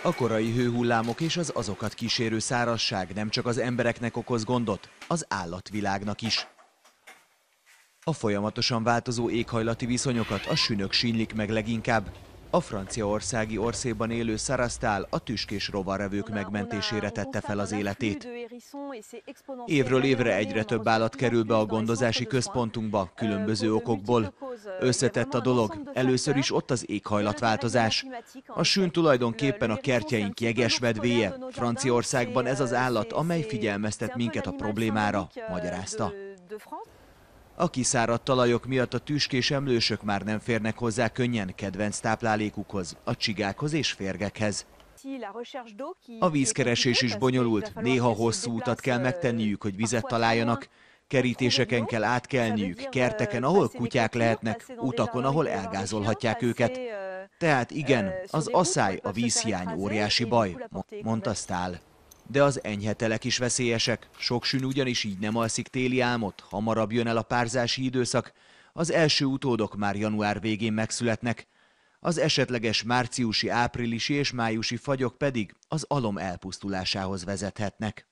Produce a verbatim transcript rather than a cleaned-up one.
A korai hőhullámok és az azokat kísérő szárazság nem csak az embereknek okoz gondot, az állatvilágnak is. A folyamatosan változó éghajlati viszonyokat a sünök sínlik meg leginkább. A franciaországi Orszéban élő Sarastál a tüskés rovarrevők megmentésére tette fel az életét. Évről évre egyre több állat kerül be a gondozási központunkba, különböző okokból. Összetett a dolog, először is ott az éghajlatváltozás. A sün tulajdonképpen a kertjeink jegesmedvéje. Franciaországban ez az állat, amely figyelmeztet minket a problémára, magyarázta. A kiszáradt talajok miatt a tüskés emlősök már nem férnek hozzá könnyen kedvenc táplálékukhoz, a csigákhoz és férgekhez. A vízkeresés is bonyolult, néha hosszú utat kell megtenniük, hogy vizet találjanak. Kerítéseken kell átkelniük, kerteken, ahol kutyák lehetnek, utakon, ahol elgázolhatják őket. Tehát igen, az asszály, a vízhiány óriási baj, mondta Stahl. De az enyhe telek is veszélyesek, sok sün ugyanis így nem alszik téli álmot, hamarabb jön el a párzási időszak, az első utódok már január végén megszületnek, az esetleges márciusi, áprilisi és májusi fagyok pedig az alom elpusztulásához vezethetnek.